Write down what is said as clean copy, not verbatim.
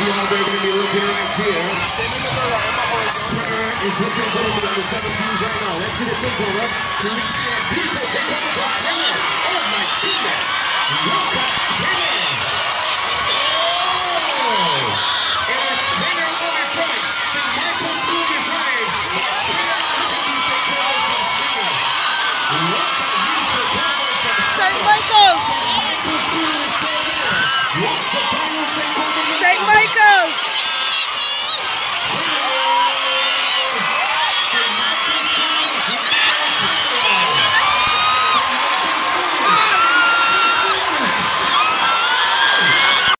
see how they're going to be looking right here. Spinner is looking good with the 17s right now. Let's see the takeover.